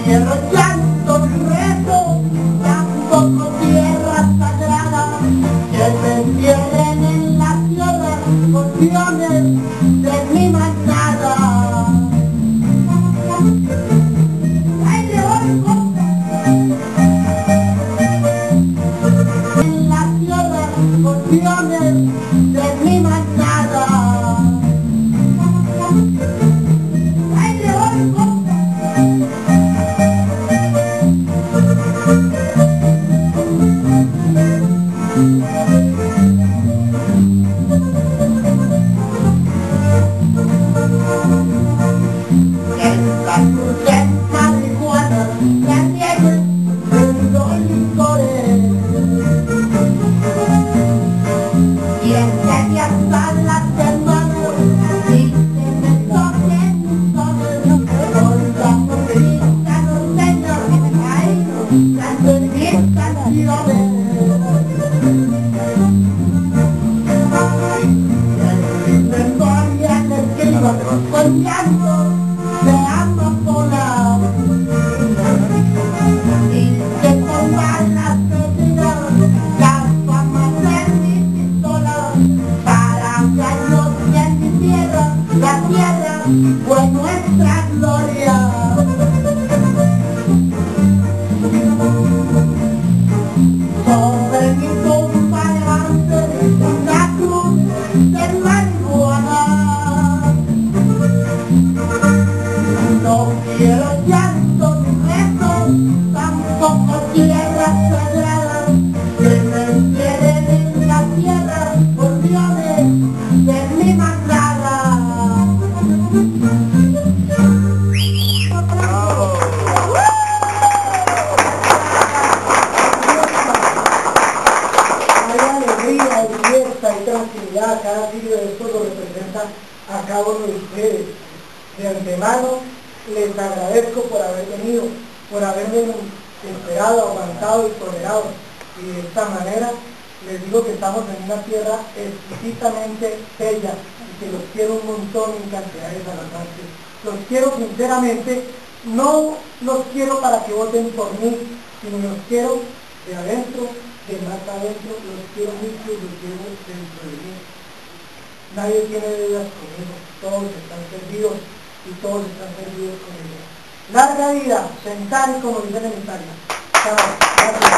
quiero llanto ni rezo, tampoco tierra sagrada, que me entierren en la tierra porciones de mi manada. ¡Ay, le oigo! En la tierra porciones de mi manada. ¡Ay, le oigo! Esta cruenta marihuana la tiene los licores y enseña hasta las hermanas y se me toquen con la pobreza norteña. Ay, canto en mis canciones. Memoria que escribo con llanto de amapola y que toman las medidas las famas de mi pistola para años que en mi tierra, la tierra fue nuestra gloria. Sobre mi tumba levante una cruz de marihuana. No quiero llanto ni rezo, tampoco tierra sagrada, que me entierren en la tierra porciones de mi manada. Hay alegría y fiesta y tranquilidad, cada siglo de esto lo representa a cada uno de ustedes. De antemano les agradezco por haber venido, por haberme esperado, aguantado y tolerado. Y de esta manera les digo que estamos en una tierra exquisitamente bella y que los quiero un montón en cantidades alarmantes. Los quiero sinceramente, no los quiero para que voten por mí, sino los quiero de adentro, de más adentro, los quiero mucho y los quiero dentro de mí. Nadie tiene deudas conmigo, todos están servidos y todos están servidos con ella. Larga vida, sentar como dicen en Italia. Chao, gracias.